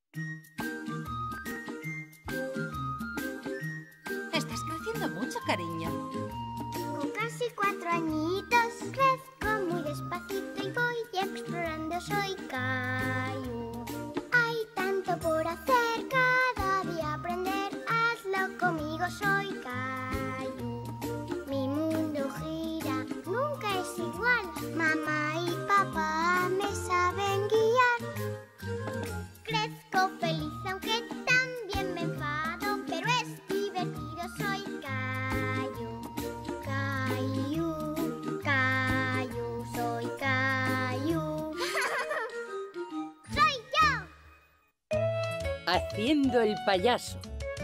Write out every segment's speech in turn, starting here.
Estás creciendo mucho, cariño. Tengo casi 4 añitos. Crezco muy despacito y voy explorando. Soy Caillou. Hay tanto por hacer, cada día aprender. Hazlo conmigo, soy Caillou. Mi mundo gira, nunca es igual. Mamá y papá me saben guiar. Crezco feliz aunque también me enfado, pero es divertido, soy Caillou. Caillou, Caillou, soy Caillou. ¡Soy yo! Haciendo el payaso.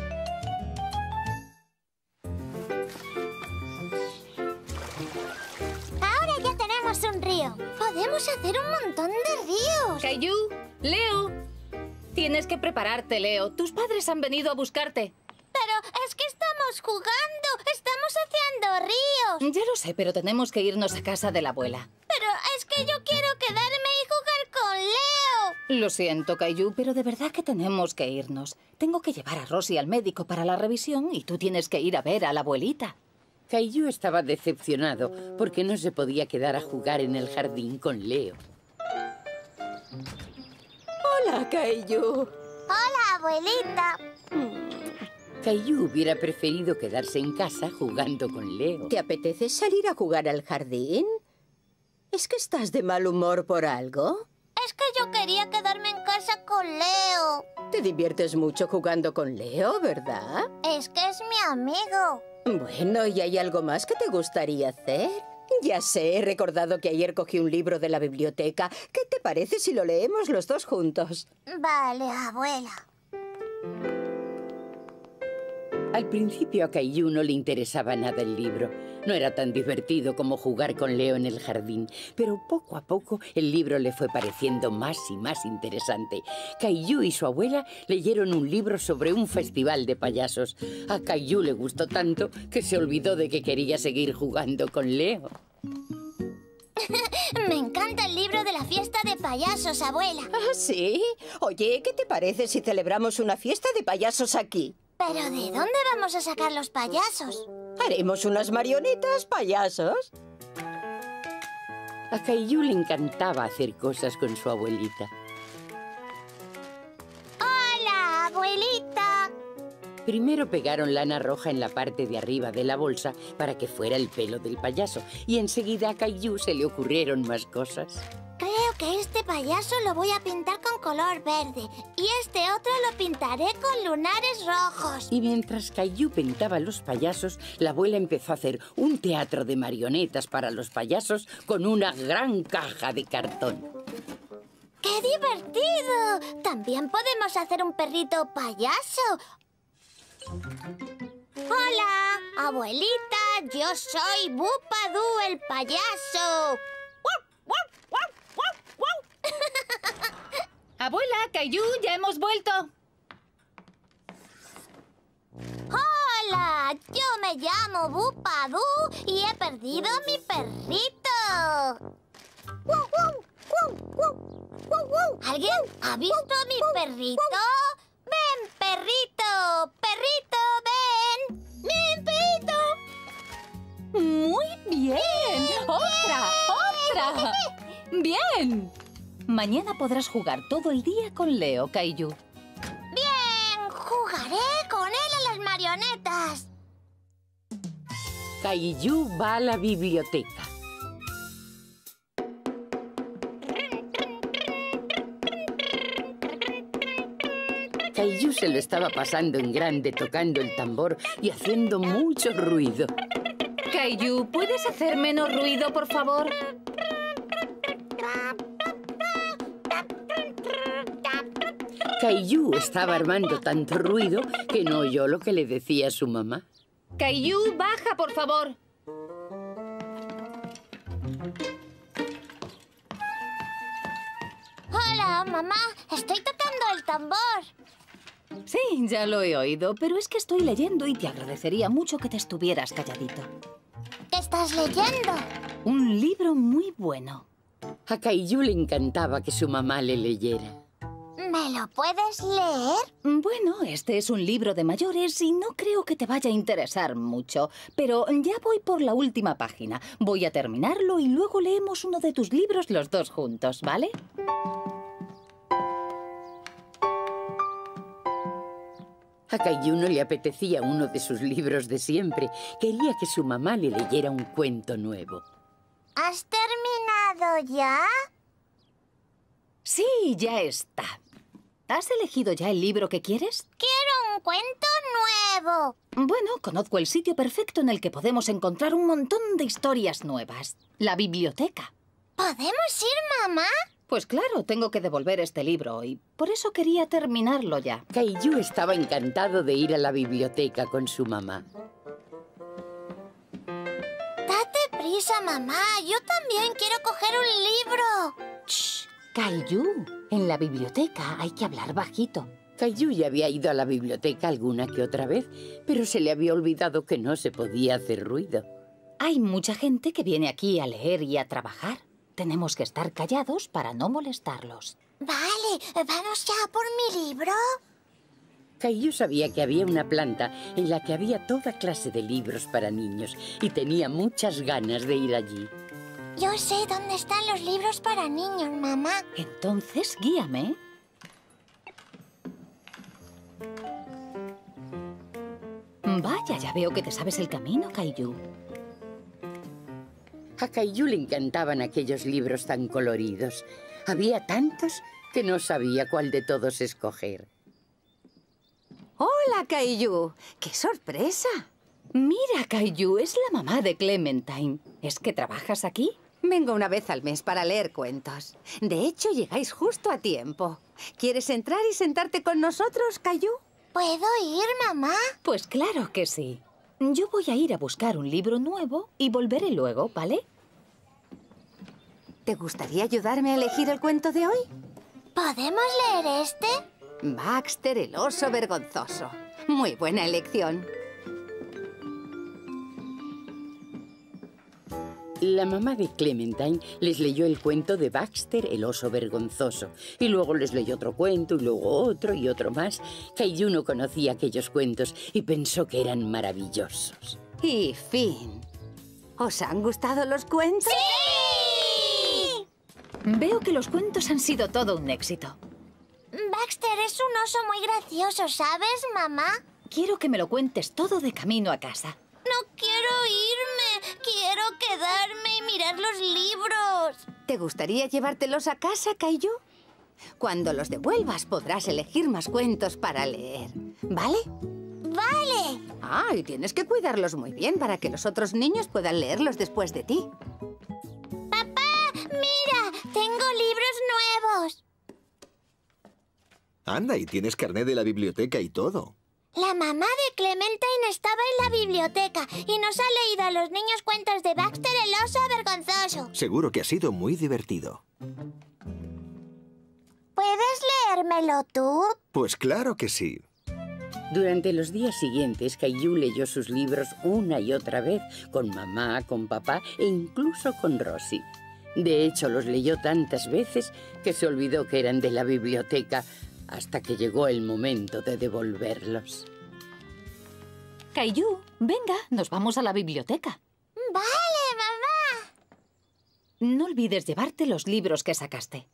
Ahora ya tenemos un río. Podemos hacer un montón de ríos. Caillou, Leo. Tienes que prepararte, Leo. Tus padres han venido a buscarte. Pero es que estamos jugando. Estamos haciendo ríos. Ya lo sé, pero tenemos que irnos a casa de la abuela. Pero es que yo quiero quedarme y jugar con Leo. Lo siento, Caillou, pero de verdad que tenemos que irnos. Tengo que llevar a Rosie al médico para la revisión y tú tienes que ir a ver a la abuelita. Caillou estaba decepcionado porque no se podía quedar a jugar en el jardín con Leo. Hola, Caillou. Hola, abuelita. Caillou hubiera preferido quedarse en casa jugando con Leo. ¿Te apetece salir a jugar al jardín? ¿Es que estás de mal humor por algo? Es que yo quería quedarme en casa con Leo. Te diviertes mucho jugando con Leo, ¿verdad? Es que es mi amigo. Bueno, ¿y hay algo más que te gustaría hacer? Ya sé, he recordado que ayer cogí un libro de la biblioteca. ¿Qué te parece si lo leemos los dos juntos? Vale, abuela. Al principio a Caillou no le interesaba nada el libro. No era tan divertido como jugar con Leo en el jardín, pero poco a poco el libro le fue pareciendo más y más interesante. Caillou y su abuela leyeron un libro sobre un festival de payasos. A Caillou le gustó tanto que se olvidó de que quería seguir jugando con Leo. Me encanta el libro de la fiesta de payasos, abuela. ¿Ah, sí? Oye, ¿qué te parece si celebramos una fiesta de payasos aquí? ¿Pero de dónde vamos a sacar los payasos? Haremos unas marionetas payasos. A Caillou le encantaba hacer cosas con su abuelita. ¡Hola, abuelita! Primero pegaron lana roja en la parte de arriba de la bolsa para que fuera el pelo del payaso y enseguida a Caillou se le ocurrieron más cosas. Creo que este payaso lo voy a pintar con color verde y este otro lo pintaré con lunares rojos. Y mientras Caillou pintaba los payasos, la abuela empezó a hacer un teatro de marionetas para los payasos con una gran caja de cartón. ¡Qué divertido! También podemos hacer un perrito payaso. ¡Hola, abuelita! Yo soy Bupadú el payaso. Abuela, Caillou, ya hemos vuelto. ¡Hola! Yo me llamo Bupadú y he perdido mi perrito. ¿Alguien ha visto a mi perrito? ¡Ven, perrito! ¡Perrito, ven! ¡Ven, perrito! ¡Muy bien! ¡Otra! ¡Bien! Mañana podrás jugar todo el día con Leo, Caillou. ¡Bien! ¡Jugaré con él a las marionetas! Caillou va a la biblioteca. Caillou se lo estaba pasando en grande tocando el tambor y haciendo mucho ruido. Caillou, ¿puedes hacer menos ruido, por favor? Caillou estaba armando tanto ruido que no oyó lo que le decía su mamá. Caillou, baja, por favor. Hola, mamá. Estoy tocando el tambor. Sí, ya lo he oído, pero es que estoy leyendo y te agradecería mucho que te estuvieras calladito. ¿Qué estás leyendo? Un libro muy bueno. A Caillou le encantaba que su mamá le leyera. ¿Me lo puedes leer? Bueno, este es un libro de mayores y no creo que te vaya a interesar mucho. Pero ya voy por la última página. Voy a terminarlo y luego leemos uno de tus libros los dos juntos, ¿vale? A Caillou no le apetecía uno de sus libros de siempre. Quería que su mamá le leyera un cuento nuevo. ¿Has terminado ya? Sí, ya está. ¿Has elegido ya el libro que quieres? Quiero un cuento nuevo. Bueno, conozco el sitio perfecto en el que podemos encontrar un montón de historias nuevas. La biblioteca. ¿Podemos ir, mamá? Pues claro, tengo que devolver este libro y por eso quería terminarlo ya. Caillou estaba encantado de ir a la biblioteca con su mamá. Date prisa, mamá. Yo también quiero coger un libro. Shh, Caillou, en la biblioteca hay que hablar bajito. Caillou ya había ido a la biblioteca alguna que otra vez, pero se le había olvidado que no se podía hacer ruido. Hay mucha gente que viene aquí a leer y a trabajar. Tenemos que estar callados para no molestarlos. Vale, ¿vamos ya por mi libro? Caillou sabía que había una planta en la que había toda clase de libros para niños y tenía muchas ganas de ir allí. Yo sé dónde están los libros para niños, mamá. Entonces, guíame. Vaya, ya veo que te sabes el camino, Caillou. A Caillou le encantaban aquellos libros tan coloridos. Había tantos que no sabía cuál de todos escoger. ¡Hola, Caillou! ¡Qué sorpresa! Mira, Caillou, es la mamá de Clementine. ¿Es que trabajas aquí? Vengo una vez al mes para leer cuentos. De hecho, llegáis justo a tiempo. ¿Quieres entrar y sentarte con nosotros, Caillou? ¿Puedo ir, mamá? Pues claro que sí. Yo voy a ir a buscar un libro nuevo y volveré luego, ¿vale? ¿Te gustaría ayudarme a elegir el cuento de hoy? ¿Podemos leer este? Baxter, el oso vergonzoso. Muy buena elección. La mamá de Clementine les leyó el cuento de Baxter, el oso vergonzoso. Y luego les leyó otro cuento, y luego otro y otro más. Caillou no conocía aquellos cuentos y pensó que eran maravillosos. Y fin. ¿Os han gustado los cuentos? ¡Sí! Veo que los cuentos han sido todo un éxito. Baxter es un oso muy gracioso, ¿sabes, mamá? Quiero que me lo cuentes todo de camino a casa. No quiero irme. Quiero quedarme y mirar los libros. ¿Te gustaría llevártelos a casa, Caillou? Cuando los devuelvas podrás elegir más cuentos para leer, ¿vale? Vale. Ah, y tienes que cuidarlos muy bien para que los otros niños puedan leerlos después de ti. Papá, mira, tengo libros nuevos. Anda, y tienes carné de la biblioteca y todo. La mamá de Clementine estaba en la biblioteca y nos ha leído a los niños cuentos de Baxter el oso vergonzoso. Seguro que ha sido muy divertido. ¿Puedes leérmelo tú? Pues claro que sí. Durante los días siguientes, Caillou leyó sus libros una y otra vez, con mamá, con papá e incluso con Rosie. De hecho, los leyó tantas veces que se olvidó que eran de la biblioteca hasta que llegó el momento de devolverlos. Caillou, venga, nos vamos a la biblioteca. Vale, mamá. No olvides llevarte los libros que sacaste.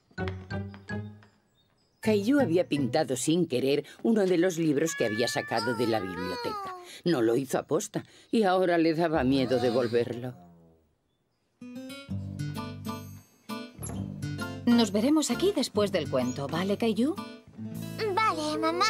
Caillou había pintado sin querer uno de los libros que había sacado de la biblioteca. No lo hizo aposta y ahora le daba miedo devolverlo. Nos veremos aquí después del cuento, ¿vale, Caillou? Vale, mamá.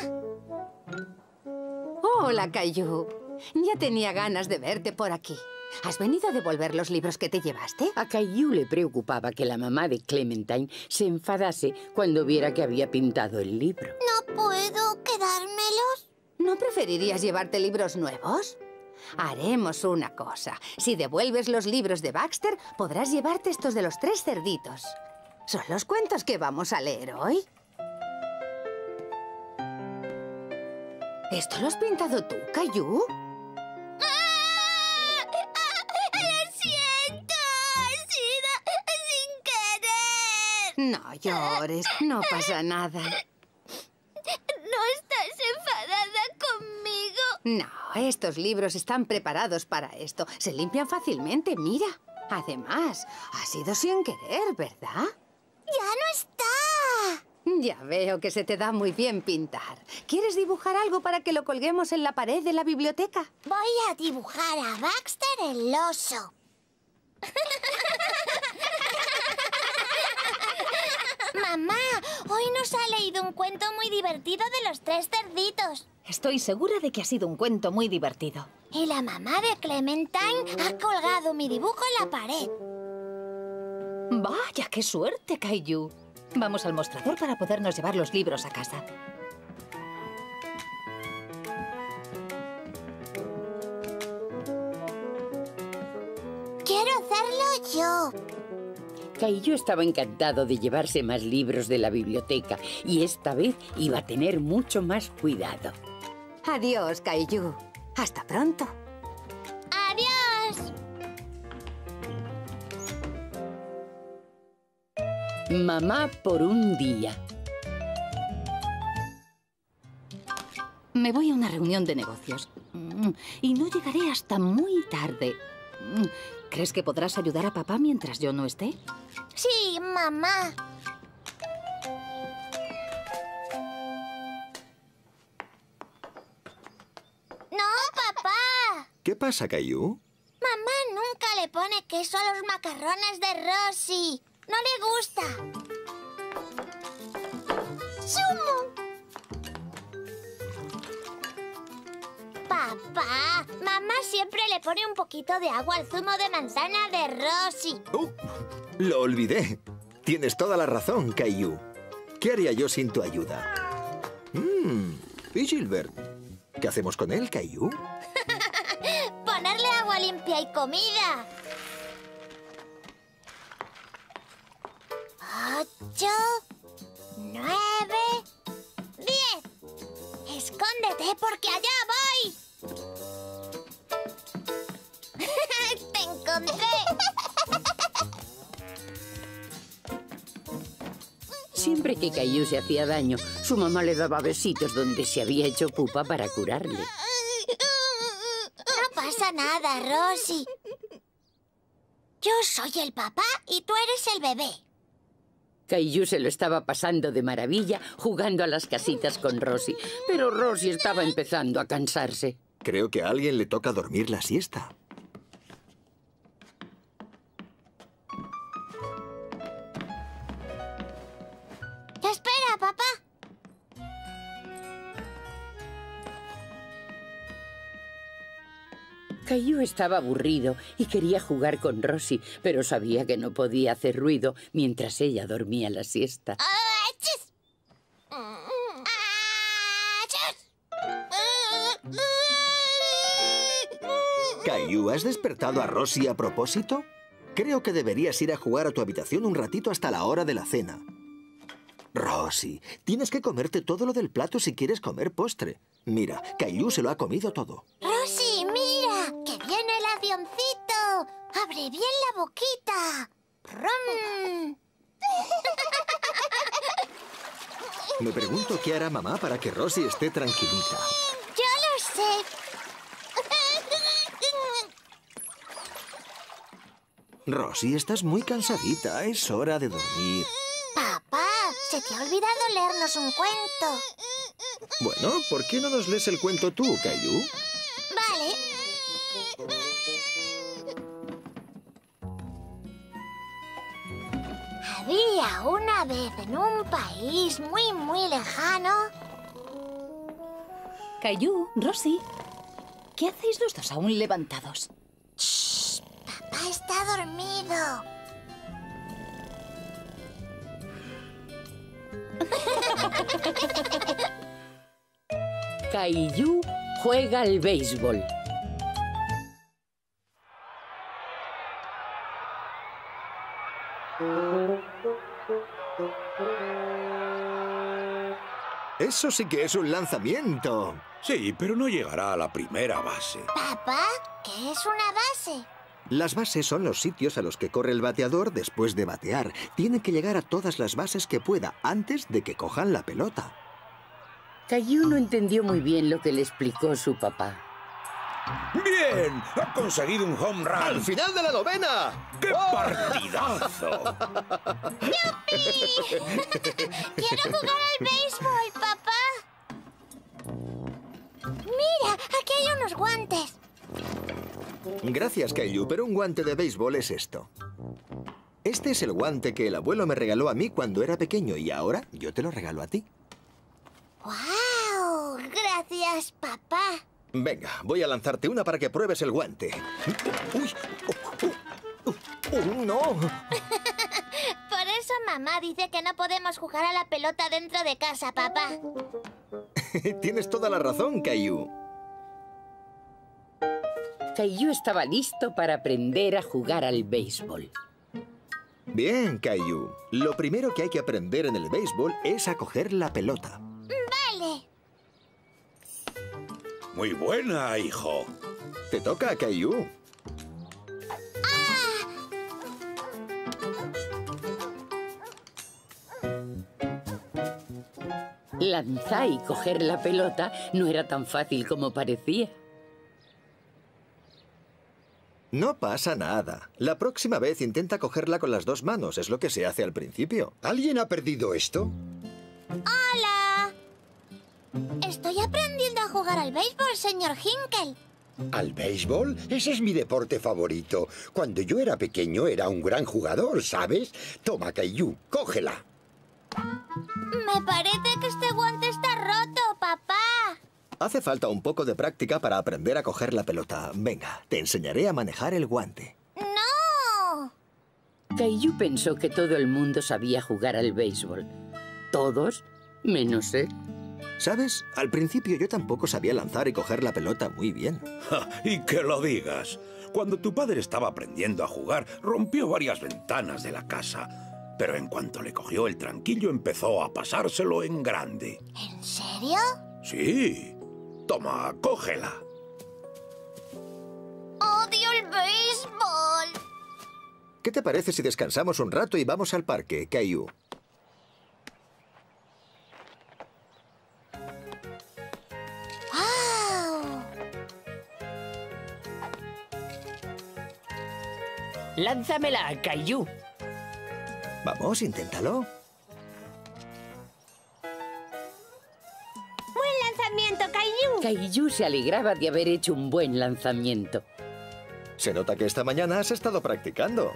Hola, Caillou. Ya tenía ganas de verte por aquí. ¿Has venido a devolver los libros que te llevaste? A Caillou le preocupaba que la mamá de Clementine se enfadase cuando viera que había pintado el libro. ¿No puedo quedármelos? ¿No preferirías llevarte libros nuevos? Haremos una cosa. Si devuelves los libros de Baxter, podrás llevarte estos de los 3 cerditos. ¿Son los cuentos que vamos a leer hoy? ¿Esto lo has pintado tú, Caillou? ¡Lo siento! ¡Ha sido sin querer! No llores, no pasa nada. ¿No estás enfadada conmigo? No, estos libros están preparados para esto. Se limpian fácilmente, mira. Además, ha sido sin querer, ¿verdad? ¡Ya no está! Ya veo que se te da muy bien pintar. ¿Quieres dibujar algo para que lo colguemos en la pared de la biblioteca? Voy a dibujar a Baxter el oso. Mamá, hoy nos ha leído un cuento muy divertido de los 3 cerditos. Estoy segura de que ha sido un cuento muy divertido. Y la mamá de Clementine ha colgado mi dibujo en la pared. Vaya, qué suerte, Caillou. Vamos al mostrador para podernos llevar los libros a casa. Quiero hacerlo yo. Caillou estaba encantado de llevarse más libros de la biblioteca y esta vez iba a tener mucho más cuidado. Adiós, Caillou. Hasta pronto. ¡Adiós! Mamá por un día. Me voy a una reunión de negocios. Y no llegaré hasta muy tarde. ¿Crees que podrás ayudar a papá mientras yo no esté? Sí, mamá. ¡No, papá! ¿Qué pasa, Caillou? Mamá nunca le pone queso a los macarrones de Rosie. No le gusta. ¡Zumo! Papá, mamá siempre le pone un poquito de agua al zumo de manzana de Rosie. Lo olvidé. Tienes toda la razón, Caillou. ¿Qué haría yo sin tu ayuda? ¿Y Gilbert? ¿Qué hacemos con él, Caillou? Ponerle agua limpia y comida. 8, 9, 10. Escóndete porque allá voy. ¡Te encontré! Siempre que Caillou se hacía daño, su mamá le daba besitos donde se había hecho pupa para curarle. No pasa nada, Rosie. Yo soy el papá y tú eres el bebé. Caillou se lo estaba pasando de maravilla jugando a las casitas con Rosie, pero Rosie estaba empezando a cansarse. Creo que a alguien le toca dormir la siesta. Espera, papá. Caillou estaba aburrido y quería jugar con Rosie, pero sabía que no podía hacer ruido mientras ella dormía la siesta. ¡Achis! Caillou, ¿has despertado a Rosie a propósito? Creo que deberías ir a jugar a tu habitación un ratito hasta la hora de la cena. Rosie, tienes que comerte todo lo del plato si quieres comer postre. Mira, Caillou se lo ha comido todo. Rosie, mira, que viene el avioncito. Abre bien la boquita. ¡Rum! Me pregunto qué hará mamá para que Rosie esté tranquilita. Yo lo sé. Rosie, estás muy cansadita. Es hora de dormir. Papá, se te ha olvidado leernos un cuento. Bueno, ¿por qué no nos lees el cuento tú, Caillou? Vale. Había una vez en un país muy, muy lejano. Caillou, Rosie, ¿qué hacéis los dos aún levantados? Shh, papá está dormido. Caillou juega al béisbol. Eso sí que es un lanzamiento. Sí, pero no llegará a la primera base. Papá, ¿qué es una base? Las bases son los sitios a los que corre el bateador después de batear. Tiene que llegar a todas las bases que pueda antes de que cojan la pelota. Caillou no entendió muy bien lo que le explicó su papá. ¡Bien! ¡Ha conseguido un home run! ¡Al final de la novena! ¡Qué partidazo! ¡Quiero jugar al béisbol, papá! Mira, aquí hay unos guantes. Gracias, Caillou, pero un guante de béisbol es esto. Este es el guante que el abuelo me regaló a mí cuando era pequeño y ahora yo te lo regalo a ti. ¡Guau! Gracias, papá. Venga, voy a lanzarte una para que pruebes el guante. ¡Uy! ¡No! Por eso mamá dice que no podemos jugar a la pelota dentro de casa, papá. Tienes toda la razón, Caillou. Caillou estaba listo para aprender a jugar al béisbol. Bien, Caillou. Lo primero que hay que aprender en el béisbol es a coger la pelota. Vale. Muy buena, hijo. Te toca, Caillou. Lanzar y coger la pelota no era tan fácil como parecía. No pasa nada. La próxima vez intenta cogerla con las dos manos. Es lo que se hace al principio. ¿Alguien ha perdido esto? ¡Hola! Estoy aprendiendo a jugar al béisbol, señor Hinkle. ¿Al béisbol? Ese es mi deporte favorito. Cuando yo era pequeño era un gran jugador, ¿sabes? Toma, Caillou, cógela. Me parece que este guante está roto, papá. Hace falta un poco de práctica para aprender a coger la pelota. Venga, te enseñaré a manejar el guante. ¡No! Caillou pensó que todo el mundo sabía jugar al béisbol. Todos, menos él. ¿Sabes? Al principio yo tampoco sabía lanzar y coger la pelota muy bien. Ja, y que lo digas. Cuando tu padre estaba aprendiendo a jugar, rompió varias ventanas de la casa. Pero en cuanto le cogió el tranquillo, empezó a pasárselo en grande. ¿En serio? Sí. Toma, cógela. ¡Odio el béisbol! ¿Qué te parece si descansamos un rato y vamos al parque, Caillou? ¡Wow! Lánzamela, Caillou. Vamos, inténtalo. ¡Buen lanzamiento, Caillou! Caillou se alegraba de haber hecho un buen lanzamiento. Se nota que esta mañana has estado practicando.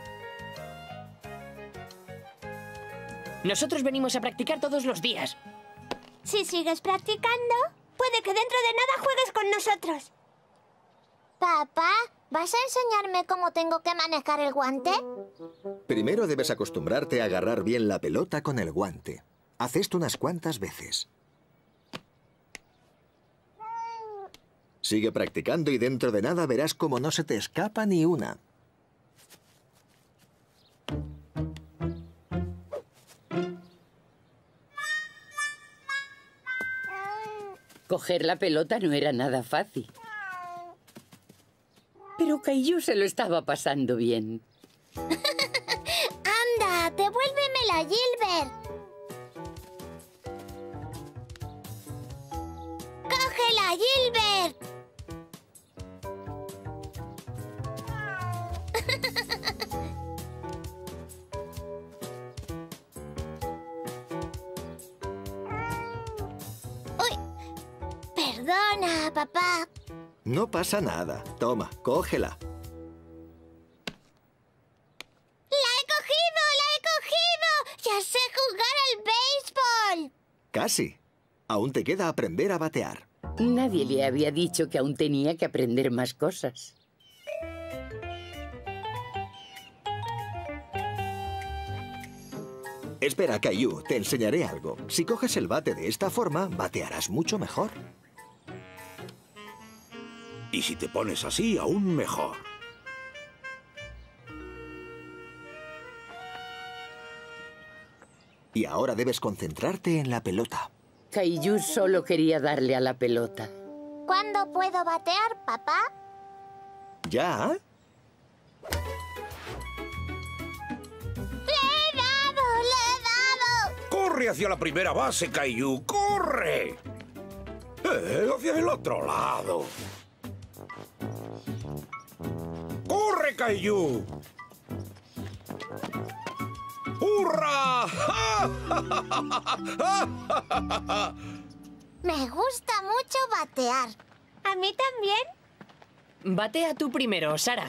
Nosotros venimos a practicar todos los días. Si sigues practicando, puede que dentro de nada juegues con nosotros. Papá, ¿vas a enseñarme cómo tengo que manejar el guante? Primero debes acostumbrarte a agarrar bien la pelota con el guante. Haz esto unas cuantas veces. Sigue practicando y dentro de nada verás cómo no se te escapa ni una. Coger la pelota no era nada fácil. Pero Caillou se lo estaba pasando bien. ¡Anda, devuélvemela, Gilbert! ¡Cógela, Gilbert! ¡Uy! Perdona, papá. No pasa nada. Toma, cógela. ¡La he cogido! ¡La he cogido! ¡Ya sé jugar al béisbol! Casi. Aún te queda aprender a batear. Nadie le había dicho que aún tenía que aprender más cosas. Espera, Caillou, te enseñaré algo. Si coges el bate de esta forma, batearás mucho mejor. Y si te pones así, aún mejor. Y ahora debes concentrarte en la pelota. Caillou solo quería darle a la pelota. ¿Cuándo puedo batear, papá? ¿Ya? ¡Corre hacia la primera base, Caillou! ¡Corre! Hacia el otro lado. ¡Corre, Caillou! ¡Hurra! Me gusta mucho batear. ¿A mí también? Batea tú primero, Sara.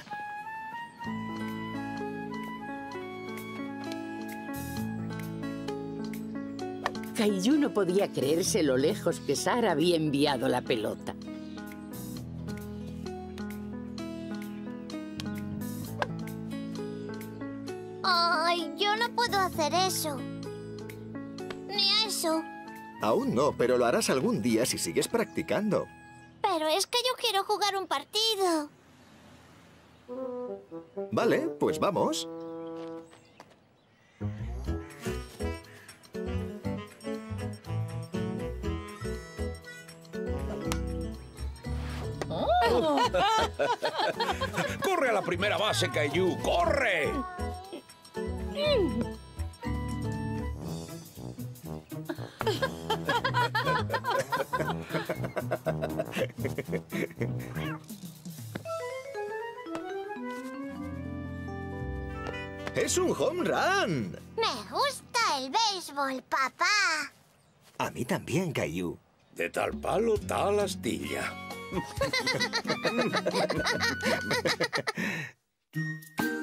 Caillou no podía creerse lo lejos que Sara había enviado la pelota. Ay, yo no puedo hacer eso. Ni eso. Aún no, pero lo harás algún día si sigues practicando. Pero es que yo quiero jugar un partido. Vale, pues vamos. ¡Corre a la primera base, Caillou! ¡Corre! ¡Es un home run! Me gusta el béisbol, papá. A mí también, Caillou. De tal palo, tal astilla.